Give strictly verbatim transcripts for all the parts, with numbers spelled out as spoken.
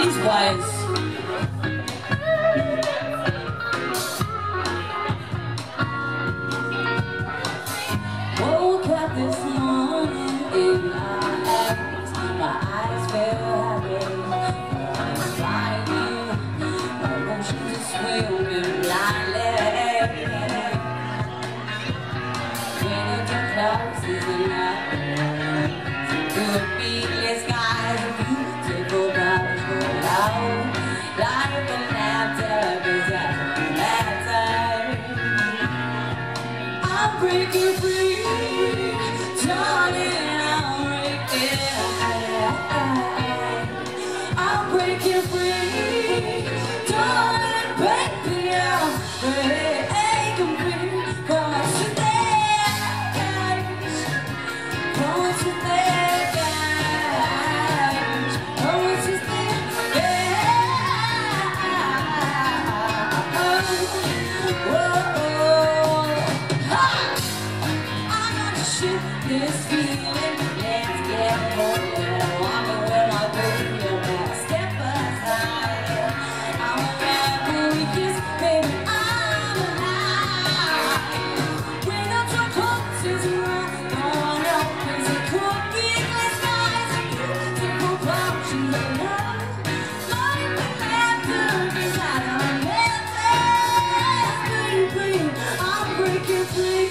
these ways. Woke up this morning in my eyes, my eyes felt heavy. I was flying, my emotions just swimming blindly. When the clouds is enough, could be the skies of beautiful clouds go out like a laughter, 'cause that's a matter. I'm breaking free, darling, I'm breaking. I'm breaking free, darling, baby, I'm breaking free. Cause today, cause today, cause today, this feeling, let's get going. I'm when I go your back, step aside. I'm a rebel weakest, baby, I'm alive. When I'm so close to run, no one else is a cookie. The skies are beautiful clouds in the love. Like the laughter beside our legs, baby, I'm breaking free.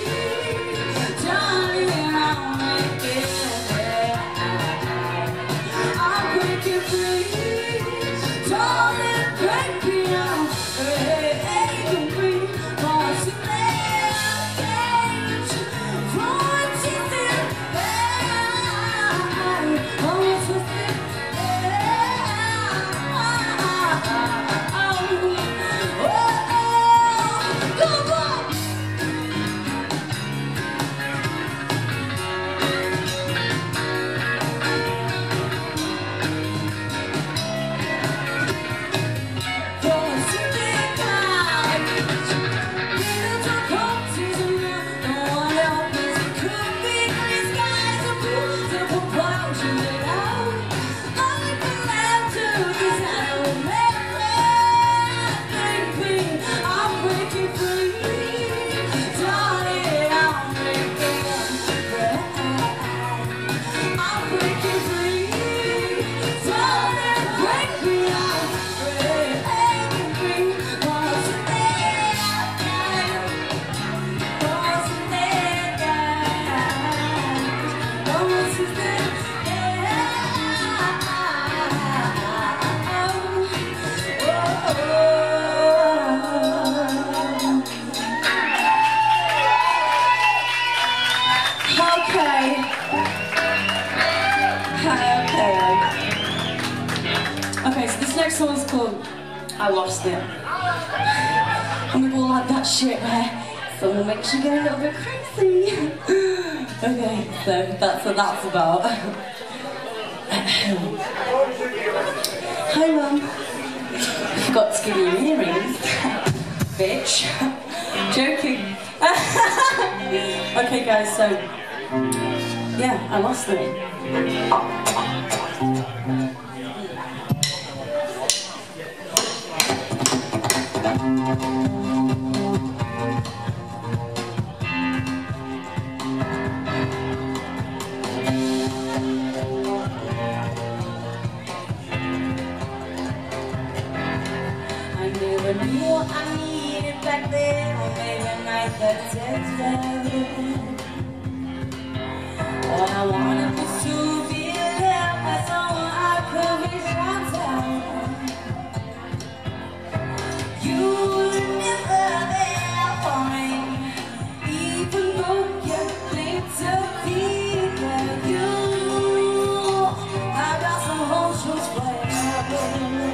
Okay, so this next one's called I Lost It. And we've all had that shit where someone makes you go a little bit crazy. Okay, so that's what that's about. Hi Mum. Forgot to give you earrings. Bitch. Joking. Okay guys, so yeah, I lost it. I never knew what I needed back then, or maybe a night that texted. All I wanted was to be loved by someone I could reach out to. You were never there for me, even though you claimed to be there. You, I got some home truths for you.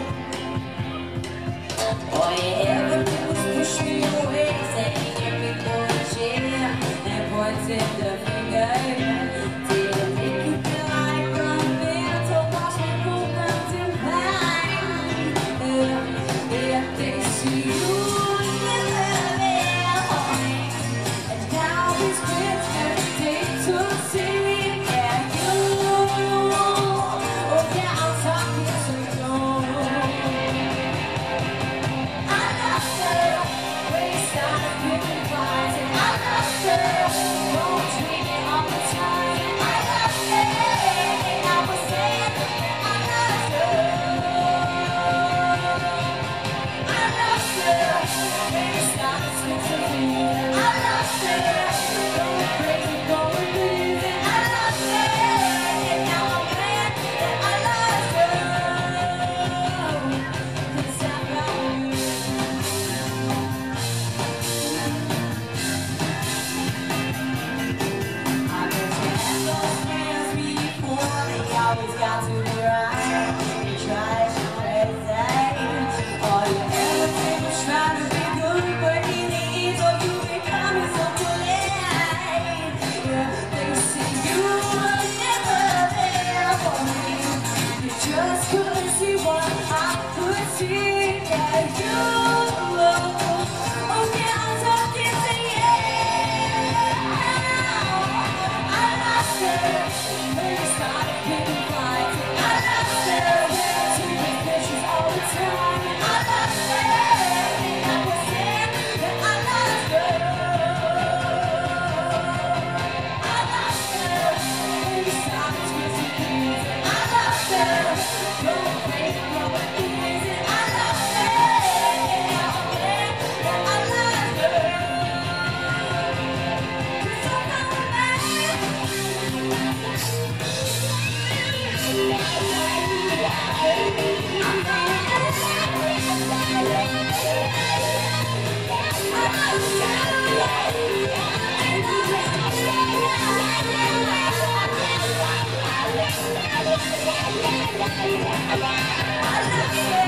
All you ever did was push me away, saying every bullshit and pointing the finger. Didn't make you I love you.